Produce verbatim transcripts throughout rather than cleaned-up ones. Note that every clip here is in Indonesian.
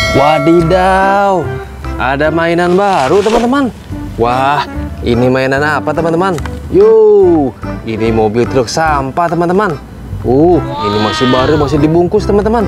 Wadidaw, ada mainan baru teman-teman. Wah, ini mainan apa teman-teman? Yuh, ini mobil truk sampah teman-teman. Uh, ini masih baru, masih dibungkus teman-teman.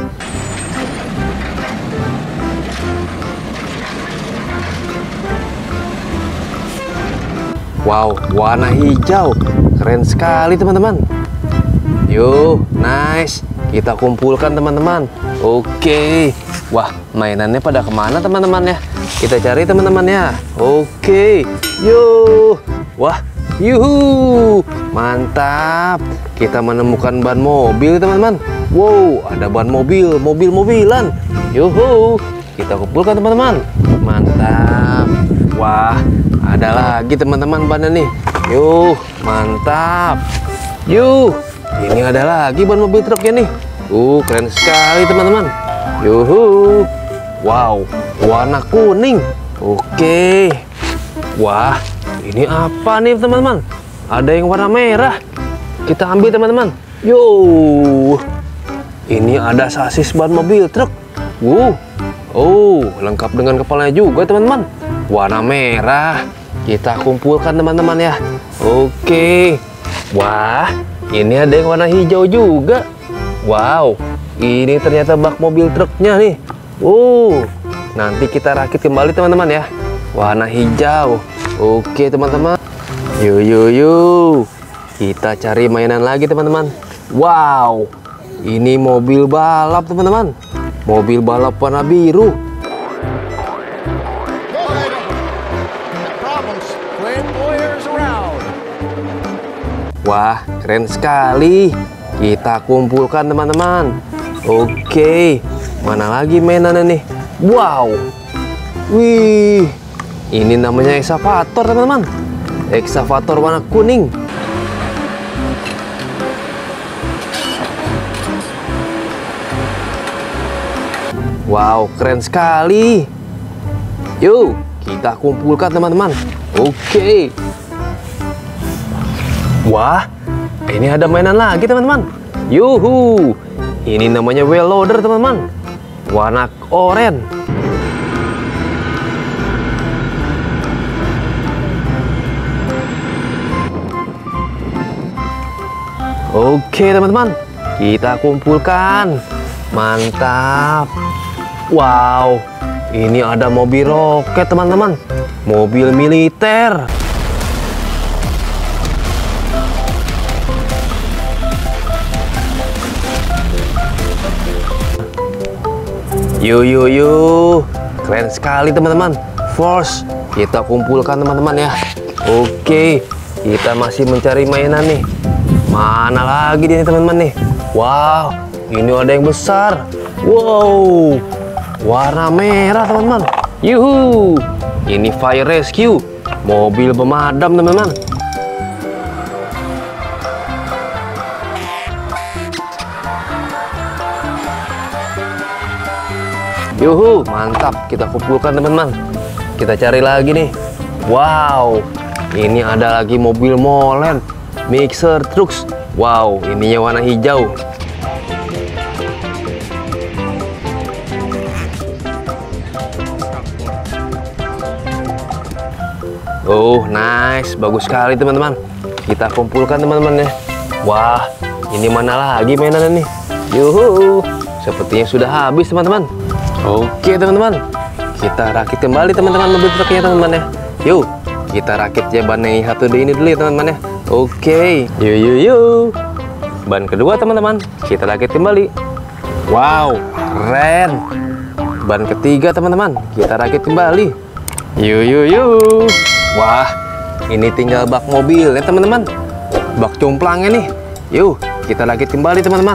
Wow, warna hijau, keren sekali teman-teman. Yuh, nice. Kita kumpulkan teman-teman. Oke. Wah, mainannya pada kemana teman-teman ya? Kita cari teman-teman ya. Oke. Yuh. Wah, yuhu. Mantap. Kita menemukan ban mobil teman-teman. Wow, ada ban mobil, mobil-mobilan. Yuhu. Kita kumpulkan teman-teman. Mantap. Wah, ada lagi teman-teman bannya nih. Yuh, mantap. Yuh. Ini ada lagi ban mobil truknya nih. Uh, keren sekali teman-teman. Yuhu. Wow, warna kuning. Oke. Wah, ini apa nih teman-teman? Ada yang warna merah. Kita ambil teman-teman. Yo. Ini ada sasis ban mobil truk. Wuh. Oh, lengkap dengan kepalanya juga teman-teman. Warna merah. Kita kumpulkan teman-teman ya. Oke. Wah, ini ada yang warna hijau juga. Wow, ini ternyata bak mobil truknya nih. Uh, nanti kita rakit kembali teman-teman ya. Warna hijau. Oke teman-teman. Yuk yuk yuk. Kita cari mainan lagi teman-teman. Wow, ini mobil balap teman-teman. Mobil balap warna biru. Wah, keren sekali. Kita kumpulkan teman-teman. Oke, mana lagi mainannya nih? Wow. Wih, ini namanya eksavator teman-teman. Eksavator warna kuning. Wow, keren sekali. Yuk, kita kumpulkan teman-teman. Oke. Wah, ini ada mainan lagi teman-teman. Yuhu, ini namanya wheel loader teman-teman. Warna oranye. Oke teman-teman, kita kumpulkan. Mantap. Wow, ini ada mobil roket teman-teman. Mobil militer. Yuk yuk yuk, keren sekali teman-teman. Force, kita kumpulkan teman-teman ya. Oke, kita masih mencari mainan nih. Mana lagi dia teman-teman nih? Wow, ini ada yang besar. Wow, warna merah teman-teman. Yuhu, ini fire rescue, mobil pemadam teman-teman. Yuhu, mantap. Kita kumpulkan teman-teman. Kita cari lagi nih. Wow, ini ada lagi mobil molen, mixer trucks. Wow, ininya warna hijau. Oh, nice, bagus sekali teman-teman. Kita kumpulkan teman-teman ya. Wah, ini mana lagi mainannya nih? Yuhu, sepertinya sudah habis teman-teman. Oke teman-teman, kita rakit kembali teman-teman mobil truknya teman-teman ya. Yuk, kita rakit ya ban yang satu D ini dulu ya teman-teman ya. Oke, yuk yuk yuk. Ban kedua teman-teman, kita rakit kembali. Wow, keren. Ban ketiga teman-teman, kita rakit kembali. Yuk yuk yuk. Wah, ini tinggal bak mobil ya teman-teman. Bak complangnya nih. Yuk, kita rakit kembali teman-teman.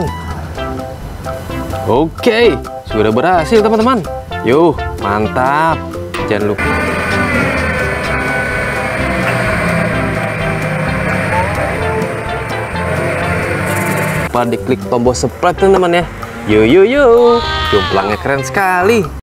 Oke, sudah berhasil teman-teman. Yuh, mantap. Jangan lupa lupa diklik tombol subscribe teman-teman ya. Yuk yuk yuk, jumplangnya keren sekali.